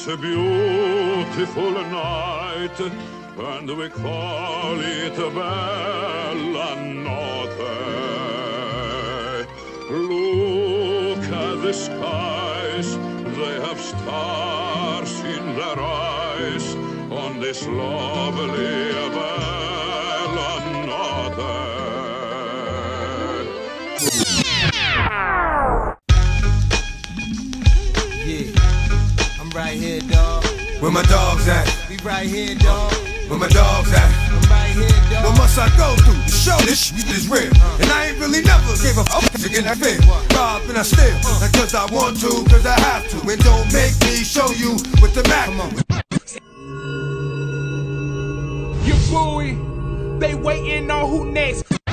It's a beautiful night, and we call it Bella Notte. Look at the skies, they have stars in their eyes on this lovely Bella Notte. Yeah, I'm right here, dog. Where my dogs at? We right here, dog. Where my dogs at? I'm right here, dog. What must I go through to show this shit is real? And I ain't really never gave a fuck to get that feel. Rob and I steal, not cause I want to, cause I have to. And don't make me show you with the Mac. Yabui, they waiting on who next.